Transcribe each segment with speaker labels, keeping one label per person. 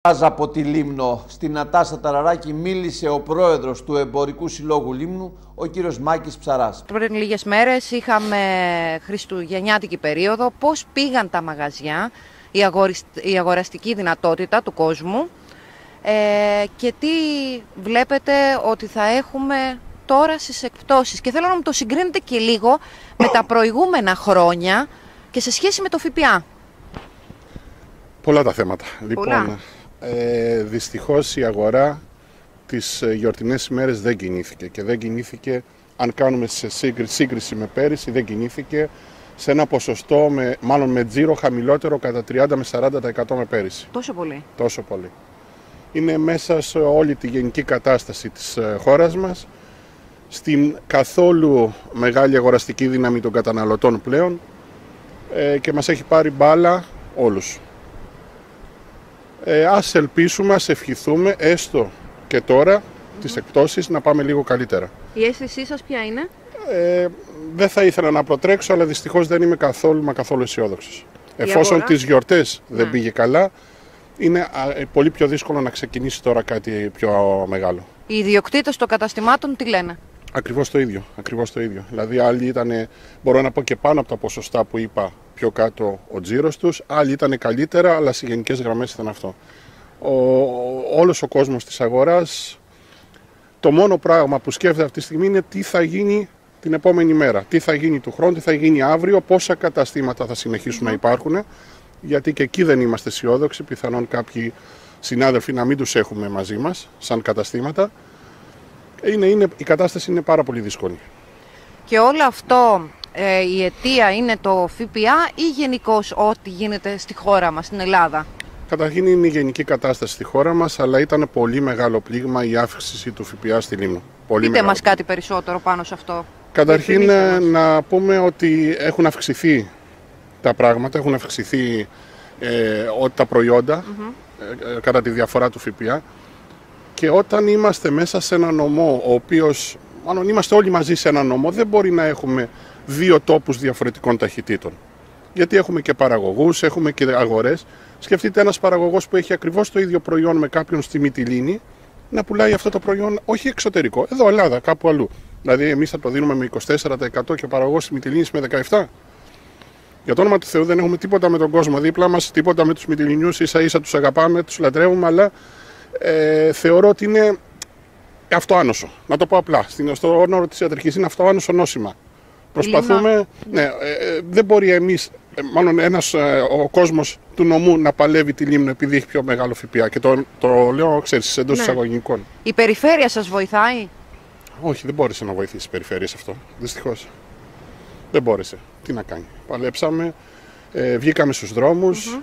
Speaker 1: Από τη Λίμνο, στην Νατάσα Ταραράκη, μίλησε ο πρόεδρος του Εμπορικού Συλλόγου Λίμνου, ο κύριος Μάκης Ψαράς.
Speaker 2: Πριν λίγες μέρες είχαμε χριστουγεννιάτικη περίοδο. Πώς πήγαν τα μαγαζιά, η αγοραστική δυνατότητα του κόσμου και τι βλέπετε ότι θα έχουμε τώρα στις εκπτώσεις. Και θέλω να μου το συγκρίνετε και λίγο με τα προηγούμενα χρόνια και σε σχέση με το ΦΠΑ.
Speaker 3: Πολλά τα θέματα.
Speaker 2: Πολλά.
Speaker 3: Λοιπόν, δυστυχώς η αγορά τις γιορτινές ημέρες δεν κινήθηκε και δεν κινήθηκε, αν κάνουμε σε σύγκριση με πέρυσι, δεν κινήθηκε σε ένα ποσοστό, μάλλον με τζίρο χαμηλότερο κατά 30 με 40% με πέρυσι.
Speaker 2: Τόσο πολύ.
Speaker 3: Τόσο πολύ. Είναι μέσα σε όλη τη γενική κατάσταση της χώρας μας, στην καθόλου μεγάλη αγοραστική δύναμη των καταναλωτών πλέον και μας έχει πάρει μπάλα όλους. Ας ελπίσουμε, ας ευχηθούμε έστω και τώρα τις εκπτώσεις να πάμε λίγο καλύτερα.
Speaker 2: Η αίσθησή σας ποια είναι?
Speaker 3: Δεν θα ήθελα να προτρέξω, αλλά δυστυχώς δεν είμαι καθόλου αισιόδοξος. Εφόσον τις γιορτές δεν πήγε καλά, είναι πολύ πιο δύσκολο να ξεκινήσει τώρα κάτι πιο μεγάλο.
Speaker 2: Οι ιδιοκτήτες των καταστημάτων τι λένε?
Speaker 3: Ακριβώς το ίδιο. Δηλαδή άλλοι ήταν, μπορώ να πω και πάνω από τα ποσοστά που είπα πιο κάτω ο τζίρος τους, άλλοι ήταν καλύτερα, αλλά σε γενικές γραμμές ήταν αυτό. Όλος ο κόσμος της αγοράς, το μόνο πράγμα που σκέφτεται αυτή τη στιγμή είναι τι θα γίνει την επόμενη μέρα, τι θα γίνει του χρόνου, τι θα γίνει αύριο, πόσα καταστήματα θα συνεχίσουν να υπάρχουν, γιατί και εκεί δεν είμαστε αισιόδοξοι, πιθανόν κάποιοι συνάδελφοι να μην τους έχουμε μαζί μας, σαν καταστήματα. Η κατάσταση είναι πάρα πολύ δύσκολη.
Speaker 2: Και όλο αυτό η αιτία είναι το ΦΠΑ ή γενικώς ό,τι γίνεται στη χώρα μας, στην Ελλάδα?
Speaker 3: Καταρχήν είναι η γενική κατάσταση στη χώρα μας, αλλά ήταν πολύ μεγάλο πλήγμα η αύξηση του ΦΠΑ στη Λίμνο.
Speaker 2: Πείτε μας κάτι περισσότερο πάνω σε αυτό.
Speaker 3: Καταρχήν να πούμε ότι έχουν αυξηθεί τα πράγματα, έχουν αυξηθεί τα προϊόντα κατά τη διαφορά του ΦΠΑ. Και όταν είμαστε μέσα σε ένα νομό, ο οποίος, μάλλον είμαστε όλοι μαζί σε ένα νομό, δεν μπορεί να έχουμε δύο τόπους διαφορετικών ταχυτήτων. Γιατί έχουμε και παραγωγούς, έχουμε και αγορές. Σκεφτείτε ένας παραγωγός που έχει ακριβώς το ίδιο προϊόν με κάποιον στη Μυτιλήνη, να πουλάει αυτό το προϊόν όχι εξωτερικό, εδώ Ελλάδα, κάπου αλλού. Δηλαδή εμείς θα το δίνουμε με 24% και ο παραγωγός στη Μυτιλήνη με 17%. Για το όνομα του Θεού δεν έχουμε τίποτα με τον κόσμο δίπλα μας, τίποτα με τους Μυτιληνιούς, ίσα ίσα τους αγαπάμε, τους λατρεύουμε, αλλά θεωρώ ότι είναι αυτοάνωσο. Να το πω απλά. Στο όνομα της ιατρικής είναι αυτοάνωσο νόσημα. Προσπαθούμε. Δεν μπορεί εμείς, μάλλον ο κόσμος του νομού να παλεύει τη Λίμνο επειδή έχει πιο μεγάλο ΦΠΑ. Και το λέω, ξέρεις, εντός εισαγωγικών.
Speaker 2: Η περιφέρεια σας βοηθάει?
Speaker 3: Όχι, δεν μπόρεσε να βοηθήσει η περιφέρεια σε αυτό. Δυστυχώς. Δεν μπόρεσε. Τι να κάνει. Παλέψαμε, βγήκαμε στους δρόμους.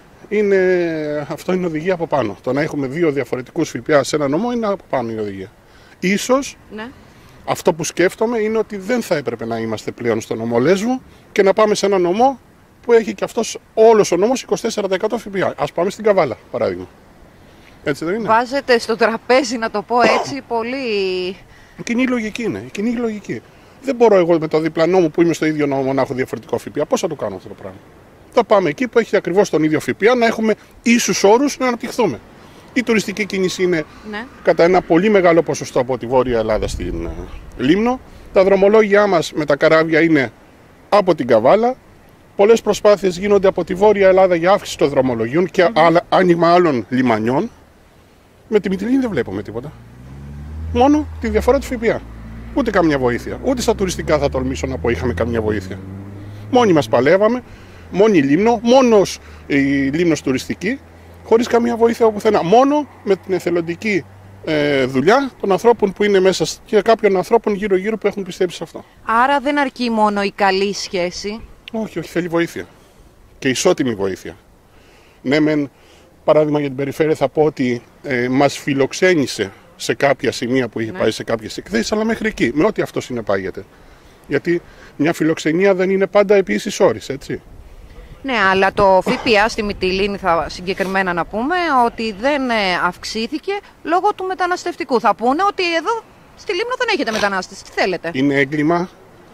Speaker 3: Αυτό είναι οδηγία από πάνω. Το να έχουμε δύο διαφορετικούς ΦΠΑ σε ένα νομό είναι από πάνω η οδηγία. Ίσως αυτό που σκέφτομαι είναι ότι δεν θα έπρεπε να είμαστε πλέον στο νομό Λέσβου και να πάμε σε ένα νομό που έχει και αυτός όλος ο νόμος 24% ΦΠΑ. Ας πάμε στην Καβάλα, παράδειγμα. Έτσι δεν είναι?
Speaker 2: Βάζετε στο τραπέζι, να το πω έτσι, πολύ.
Speaker 3: Κοινή λογική είναι. Κοινή λογική. Δεν μπορώ εγώ με το διπλανό μου που είμαι στο ίδιο νόμο να έχω διαφορετικό ΦΠΑ. Πώς θα το κάνω αυτό το πράγμα? Θα πάμε εκεί που έχει ακριβώς τον ίδιο ΦΠΑ, να έχουμε ίσους όρους να αναπτυχθούμε. Η τουριστική κίνηση είναι κατά ένα πολύ μεγάλο ποσοστό από τη Βόρεια Ελλάδα στην Λίμνο. Τα δρομολόγια μας με τα καράβια είναι από την Καβάλα. Πολλές προσπάθειες γίνονται από τη Βόρεια Ελλάδα για αύξηση των δρομολογίων και άνοιγμα άλλων λιμανιών. Με τη Μυτιλήνη δεν βλέπουμε τίποτα. Μόνο τη διαφορά του ΦΠΑ. Ούτε καμιά βοήθεια. Ούτε στα τουριστικά θα τολμήσω να πω είχαμε καμιά βοήθεια. Μόνοι μας παλεύαμε. Μόνη Λίμνο, μόνος η Λίμνος τουριστική, χωρίς καμία βοήθεια από πουθενά. Μόνο με την εθελοντική δουλειά των ανθρώπων που είναι μέσα και κάποιων ανθρώπων γύρω-γύρω που έχουν πιστέψει σε αυτό.
Speaker 2: Άρα δεν αρκεί μόνο η καλή σχέση?
Speaker 3: Όχι, θέλει βοήθεια. Και ισότιμη βοήθεια. Ναι, μεν, παράδειγμα για την περιφέρεια θα πω ότι μας φιλοξένησε σε κάποια σημεία που είχε πάει σε κάποιες εκθέσεις, αλλά μέχρι εκεί, με ό,τι αυτό συνεπάγεται. Γιατί μια φιλοξενία δεν είναι πάντα επί ίσης όρης, έτσι.
Speaker 2: Ναι, αλλά το ΦΠΑ στη Μυτιλήνη, θα συγκεκριμένα να πούμε, ότι δεν αυξήθηκε λόγω του μεταναστευτικού. Θα πούνε ότι εδώ στη Λίμνο δεν έχετε μετανάστες. Τι θέλετε?
Speaker 3: Είναι έγκλημα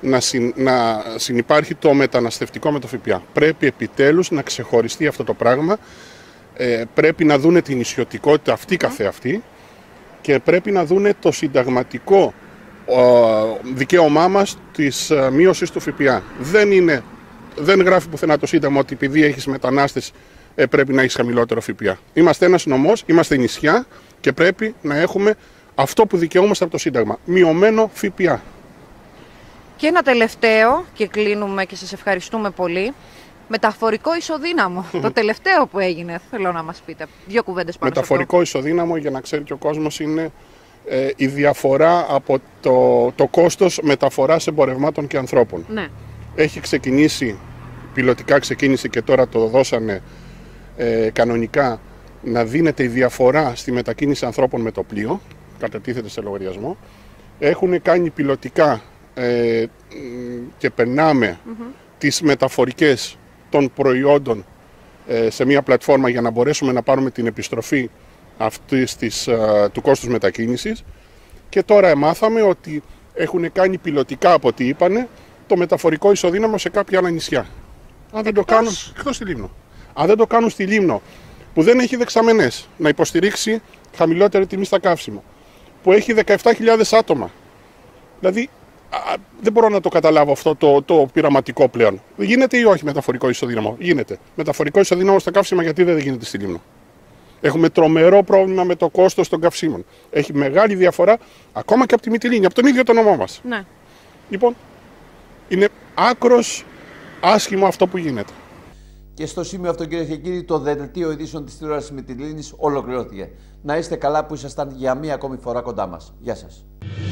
Speaker 3: να συνυπάρχει το μεταναστευτικό με το ΦΠΑ. Πρέπει επιτέλους να ξεχωριστεί αυτό το πράγμα πρέπει να δούνε την ισιωτικότητα αυτή καθεαυτή και πρέπει να δούνε το συνταγματικό δικαίωμά μας της μείωσης του ΦΠΑ. Δεν γράφει πουθενά το Σύνταγμα ότι επειδή έχεις μετανάστες πρέπει να έχεις χαμηλότερο ΦΠΑ. Είμαστε ένας νομός, είμαστε νησιά και πρέπει να έχουμε αυτό που δικαιούμαστε από το Σύνταγμα. Μειωμένο ΦΠΑ.
Speaker 2: Και ένα τελευταίο, και κλείνουμε και σας ευχαριστούμε πολύ. Μεταφορικό ισοδύναμο. Το τελευταίο που έγινε, θέλω να μας πείτε. Δύο κουβέντες πάνω.
Speaker 3: Μεταφορικό ισοδύναμο, για να ξέρει και ο κόσμος, είναι η διαφορά από το κόστος μεταφοράς εμπορευμάτων και ανθρώπων.
Speaker 2: Ναι.
Speaker 3: Έχει ξεκινήσει, πιλωτικά ξεκίνησε και τώρα το δώσανε κανονικά, να δίνεται η διαφορά στη μετακίνηση ανθρώπων με το πλοίο, κατατίθεται σε λογαριασμό. Έχουν κάνει πιλωτικά και περνάμε τις μεταφορικές των προϊόντων σε μια πλατφόρμα για να μπορέσουμε να πάρουμε την επιστροφή του κόστους μετακίνησης. Και τώρα μάθαμε ότι έχουν κάνει πιλωτικά, από ό,τι είπανε, το μεταφορικό ισοδύναμο σε κάποια άλλα νησιά. Αν δεν το κάνουν, εκτός στη Λίμνο. Αν δεν το κάνουν στη Λίμνο, που δεν έχει δεξαμενές να υποστηρίξει χαμηλότερη τιμή στα καύσιμα, που έχει 17.000 άτομα. Δηλαδή, δεν μπορώ να το καταλάβω αυτό το πειραματικό πλέον. Γίνεται ή όχι μεταφορικό ισοδύναμο? Γίνεται. Μεταφορικό ισοδύναμο στα καύσιμα, γιατί δεν γίνεται στη Λίμνο? Έχουμε τρομερό πρόβλημα με το κόστος των καυσίμων. Έχει μεγάλη διαφορά ακόμα και από τη Μυτιλήνη, από τον ίδιο τον νομό μας.
Speaker 2: Ναι.
Speaker 3: Λοιπόν, είναι άκρος άσχημο αυτό που γίνεται.
Speaker 1: Και στο σημείο αυτό, κυρίες και κύριοι, το δελτίο ειδήσεων της τηλεόρασης Μυτιλήνης ολοκληρώθηκε. Να είστε καλά που ήσασταν για μία ακόμη φορά κοντά μας. Γεια σας.